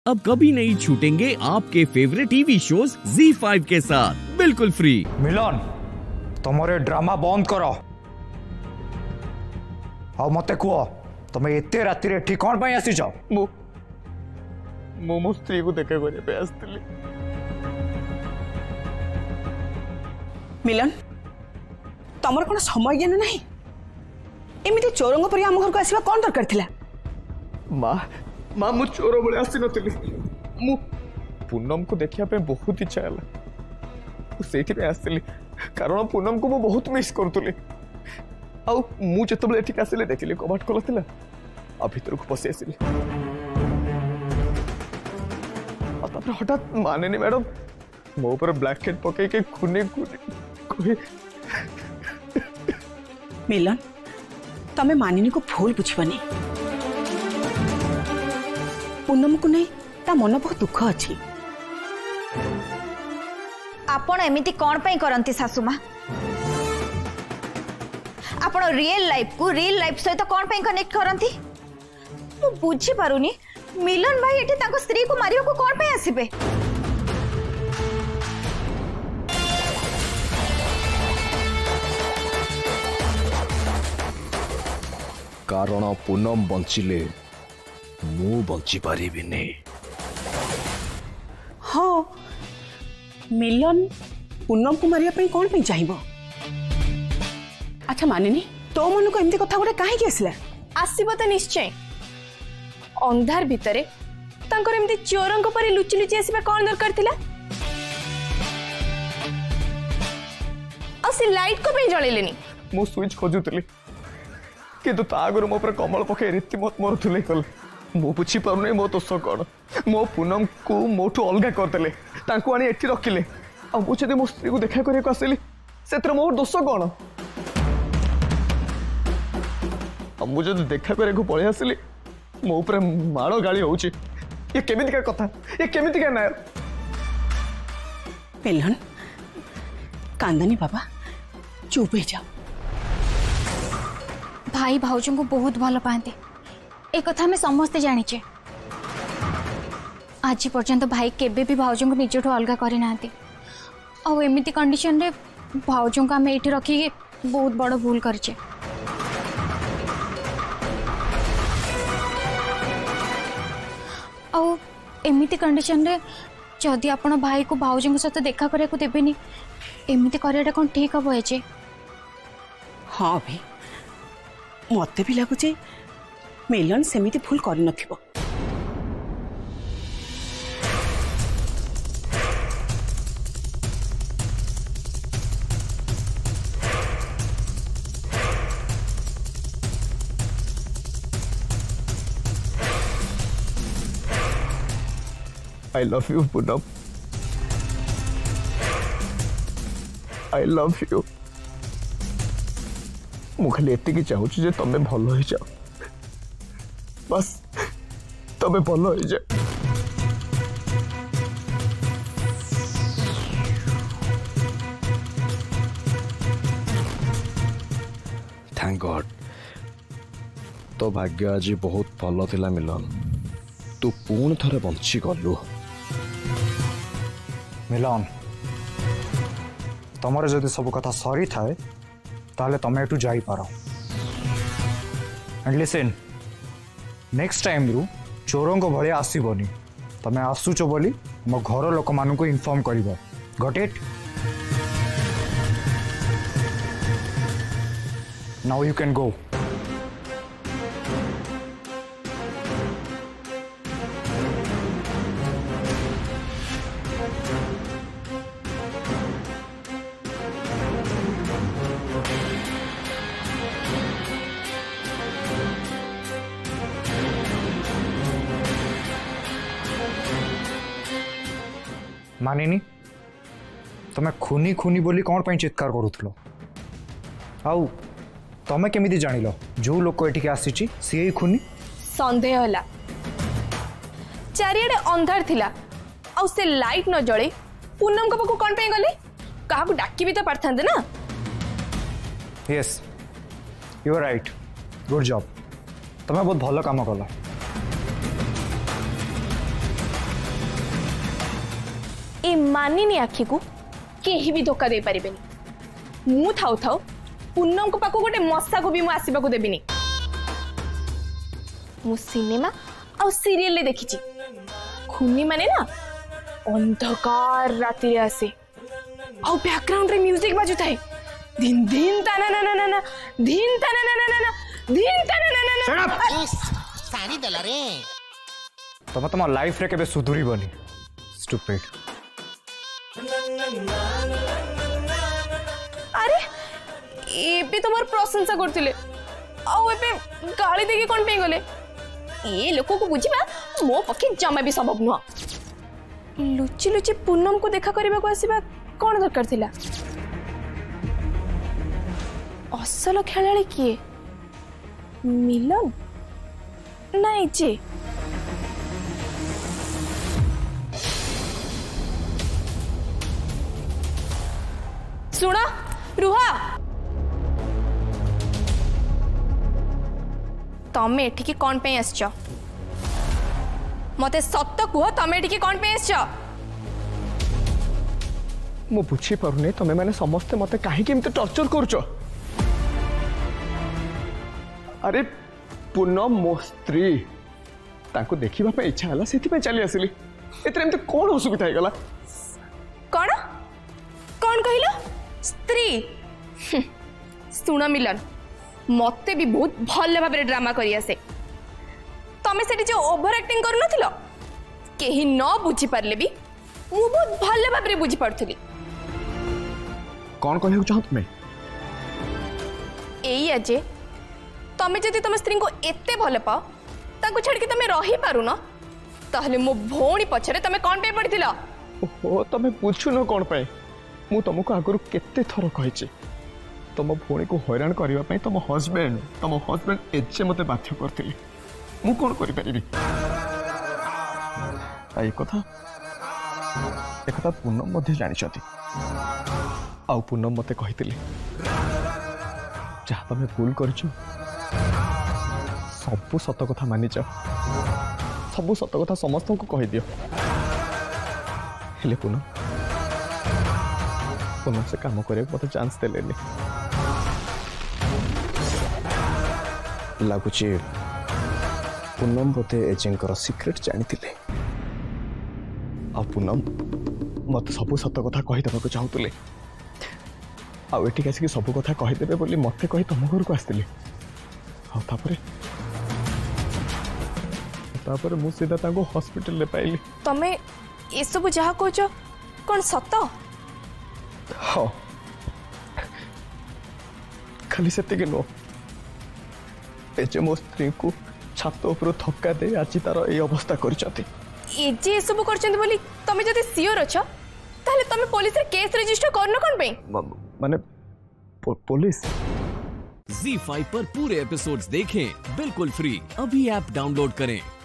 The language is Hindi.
अब कभी नहीं छूटेंगे आपके फेवरेट टीवी शोज ZEE5 के साथ बिल्कुल फ्री। मिलन तुमरे ड्रामा बंद करो आ मते कुह तुम एते राति रे ठीक कोन पई आसी जाओ मो स्त्री को देखा करे पे आस्तिली। मिलन तमर कोन समय ज्ञान नहीं एमिति चोरंग परि हम घर को आसीबा कोन दरकार थिला। माँ माँ मु चोर बड़े आसी नथिली मु पूनम को देखिया पे बहुत इच्छा हला सेठी पे आस्तिली कारण पूनम को मु बहुत मिस करतुली आ मु जतबले एठी आसिले देखिले कबाट खोला थिला आ भीतर को पसी आसिली आ तापर हठात मानेनी मैडम मो ऊपर ब्लैकेट पके के खुने खुने मिलन तमे मानिनी को भूल बुझबनी पूनम को नहीं ता मन बहुत दुख अच्छी। आपण एमिति कौन पई करंती सासु मां आपण रियल लाइफ को रियल लाइफ सहित कौन पई कनेक्ट करंती मु बुझी पारुनी। मिलन भाई एठी ताको स्त्री को मारियो को कौन पई आसीबे कारण पूनम बंचिले मु बंची पारिबी नहीं। हाँ मिलन पूनम को मारिया पई कौन पई चाहिबो। अच्छा मानिनी तो मन को एमती कथा गोटे काहे आसला आसीबो तो निश्चय अंधार भितरे तांकर एमती चोरंक परि लुचि लुचि आसीबा कोन दरकार थिला असी लाइट को पे जळेलेनी मो स्विच खोजुतली किंतु ता आगर मो पर कमल पके रीति मत मोरथुले कल मो बुझी पारुने मो दोष कौन मो पूनम को मोठू अलग करदेले तांको आनी एठी रखिले आ मु जदि मो स्त्री को देखा करे को आसिली सेत्र मोर दोष कौन आ मु जदि देखा करे को पळे आसिली मो ऊपर माड़ गाली होउची ये केमिति का कथा ये केमिति का नाय मिलन कांदनी बाबा चुप हो जाओ। भाई भाउजों को बहुत भल पाते एक कथा में समस्ते जानिचे आज पर्यंत भाई केबे भी भाउजों को निजठू अलग करना एमती कंडीशन रे भाउजों को आम ये रखिक बहुत बड़ भूल करचे। एमती कंडीशन रे जदि आपण भाई को भाउजों सहित देखा करने को देवेनी एमती कराटा कौन ठीक हम जे। हाँ भाई मत भी लगुचे मिलन सेमिति भूल कर नथिबो। I love you Poonam I love you मु खाली एति चाहूँ जे तमे भल हो जाओ बस तमे भल हो जाओ। थैंक गॉड तो भाग्य आज बहुत भल थिला मिलन तू पुणी थरे बंची गलु। मिलन तुमर जदि सब कथा सरी थाए ताले तमे एटू जाई पारो एंड लिसन नेक्स्ट टाइम रु चोरंग भले आसीबनी तमे आसुचो बोली मो घर लोक मानू को इन्फॉर्म करिवो got it now you can go. मानिनी तुम्हें खुनी खुनी बोली कौन पाई चित्कार करूथलो आउ तमे केमिति जानिलो जो लोक एटिके आसीची सी खुनी संदेह होला चारियाडे अंधार थिला आ से लाइट न जळे पूनम को पको कोन पे गले काहा को डाकी भी तो पारथांदे ना। Yes you are right good job तमे बहुत भलो काम कला। ए मानिनी आखि को केही भी धोखा दे पारिबेनी मु थाउ थाउ पूनम को पाको गोटे मसा को भी मु आसीबा को देबिनी मु सिनेमा आ सीरियल ले देखिची खूनी माने ना अंधकार राति रे आसे आ बैकग्राउंड रे म्यूजिक बाजू थाए दिन दिन ता ना ना ना ना दिन ता ना ना ना ना दिन ता ना ना ना ना सारी देला रे तुम लाइफ रे केबे सुधुरी बनी स्टूपिड। अरे एबे तुम्हार प्रशंसा करथिले आ एबे गाली देके कोन पे गले ये लोक को बुझिबा मो पक्षे जमा भी संभव नुह लुचि लुचि पूनम को देखा करबा को आसीबा कोन दरकार थिला असल खेलाड़ी किए मिलन नहीं जे सुना रुहा तमे एठिकी कौन पे आसछ मते सत्य कुह तमे एठिकी कौन पे आसछ मु बुझी पारुनी तमे माने समस्ते मते काहे केमते टॉर्चर करछो अरे पूनम मो स्त्री ताको देखिबा पे इच्छा हला सेति पे चली आसिली एतरे एमते कोन असुविधा हे गला कौन कौन कहिलो स्त्री सुना मिलन मते भी बहुत भल भाव ड्रामा करी आसे तमे सेठी जो ओवर एक्टिंग करू नथिलो केही न बुझी पारले भी मु बहुत भल भाव बुझी पारथली कौन कहू चाहत मैं एई अजे तमे जदि तम स्त्री को एते भल पाओ ताको छड़ के तमे रही पारु न ताहले मो भौणी पछरे तमे कोन पे पड़थिला ओहो तमे पूछु न कोन पे मु तुमको आगुरु केते थर कहिछि तुम भौणी को हैरान करबा पई तुम हस्बैंड एजे मते बाध्य करथिले मु कोन करि परिबी आई कथा पूनम मध्ये जानि छथि आ पूनम मते कहितिले जहाँ तमे भूल करछु सबु सत कथा मानि जा सबु सत कथा समस्त को कहि दियो हेले पूनम से काम करे मत चांस देलेनी लगुच पूनम बोधे एजेंकर सिक्रेट जानी आ पूनम मत सब सत कथा कहीदेवा चाहूले आठिक आसिक सब कथा कहीदेवे बोली मत कही तुम घर को आसती तापर मु सीधा ताको हॉस्पिटल ले पाइली तमे ए सब जहा कहछ कोन सत हाँ खाली से नो एजे मो स्त्री को छात उपर थक्का दे आज तार ये अवस्था कर सब बोली तमे जदि सियोर अछ ताले तमे पुलिस रे केस रजिस्टर करनो कोन पे माने पुलिस Z5 पर पूरे एपिसोड्स देखें बिल्कुल फ्री। अभी ऐप डाउनलोड करें।